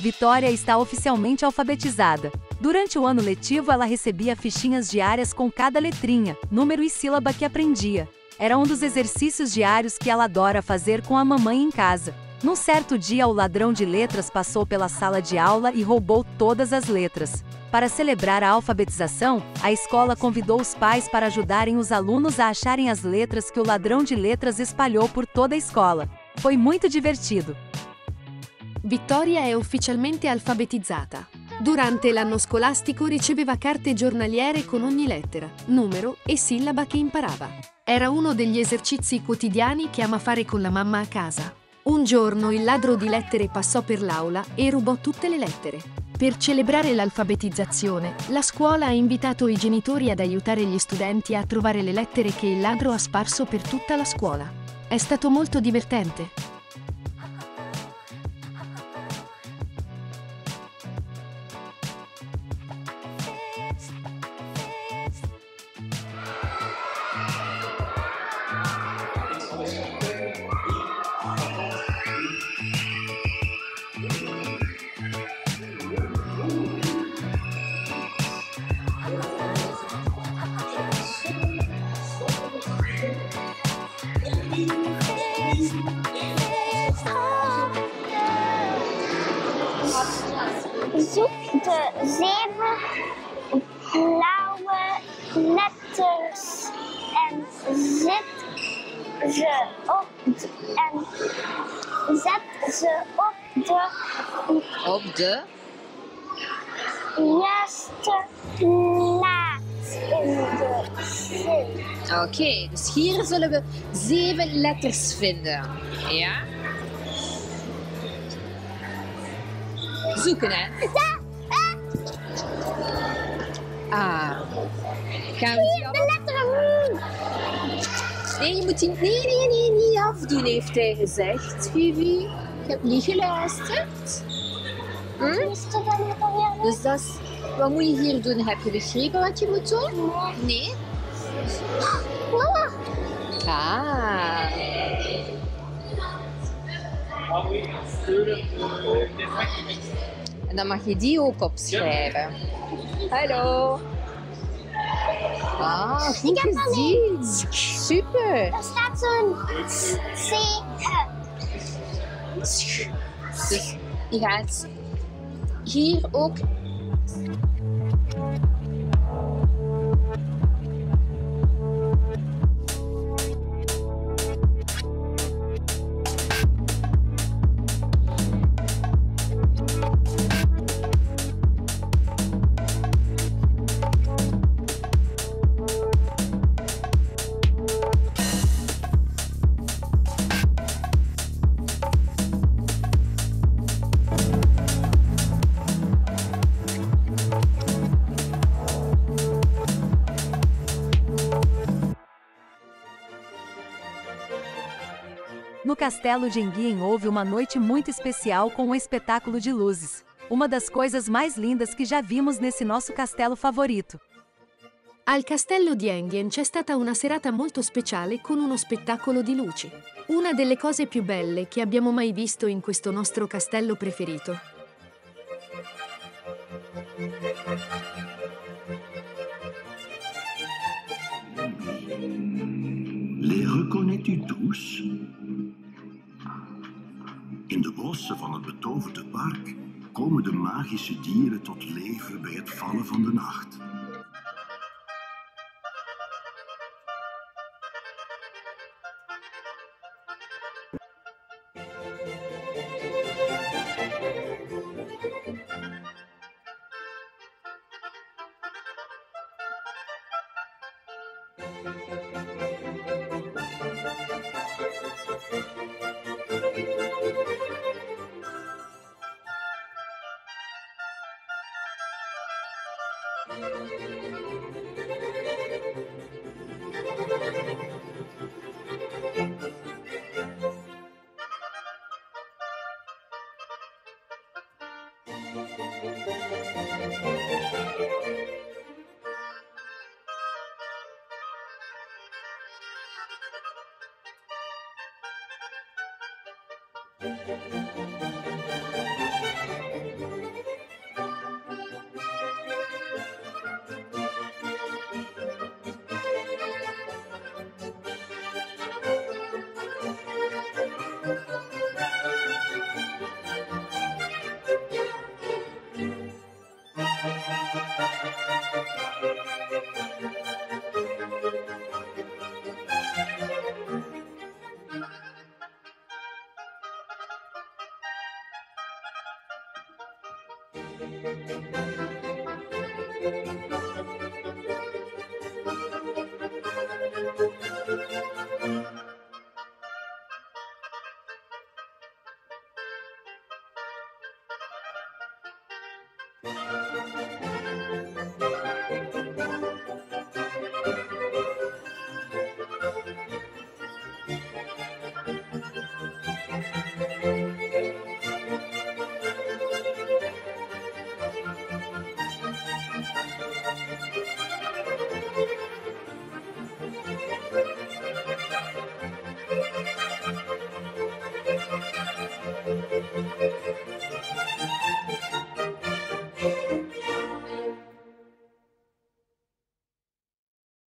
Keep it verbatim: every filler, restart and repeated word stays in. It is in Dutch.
Vitória está oficialmente alfabetizada. Durante o ano letivo, ela recebia fichinhas diárias com cada letrinha, número e sílaba que aprendia. Era um dos exercícios diários que ela adora fazer com a mamãe em casa. Num certo dia, o ladrão de letras passou pela sala de aula e roubou todas as letras. Para celebrar a alfabetização, a escola convidou os pais para ajudarem os alunos a acharem as letras que o ladrão de letras espalhou por toda a escola. Foi muito divertido. Vittoria è ufficialmente alfabetizzata. Durante l'anno scolastico riceveva carte giornaliere con ogni lettera, numero e sillaba che imparava. Era uno degli esercizi quotidiani che ama fare con la mamma a casa. Un giorno il ladro di lettere passò per l'aula e rubò tutte le lettere. Per celebrare l'alfabetizzazione, la scuola ha invitato i genitori ad aiutare gli studenti a trovare le lettere che il ladro ha sparso per tutta la scuola. È stato molto divertente. Zoek de zeven blauwe letters en zet ze op de, en zet ze op de, Op de? juiste plaats in de zin. Oké, okay, dus hier zullen we zeven letters vinden. Ja? Zoeken, hè? Ah. Gaan we Hier, de letter M. Nee, je moet die... Nee, nee, nee, niet afdoen, heeft hij gezegd, Vivi. Ik heb niet geluisterd. Hm? Is dat dan ook alweer? Dus dat is... Wat moet je hier doen? Heb je begrepen wat je moet doen? Nee? Mama. Ah. En dan mag je die ook opschrijven. Hallo. Ah, goed Ik heb dat gezien. Super. Er staat zo'n C. Dus je gaat hier ook... No Castelo de Enghien houve uma noite muito especial com um espetáculo de luzes. Uma das coisas mais lindas que já vimos nesse nosso castelo favorito. Al castello di Enghien c'è stata una serata molto speciale con uno spettacolo di luci. Una delle cose più belle che abbiamo mai visto in questo nostro castello preferito. Les reconnais-tu tous? In de bossen van het betoverde park komen de magische dieren tot leven bij het vallen van de nacht. Vivi.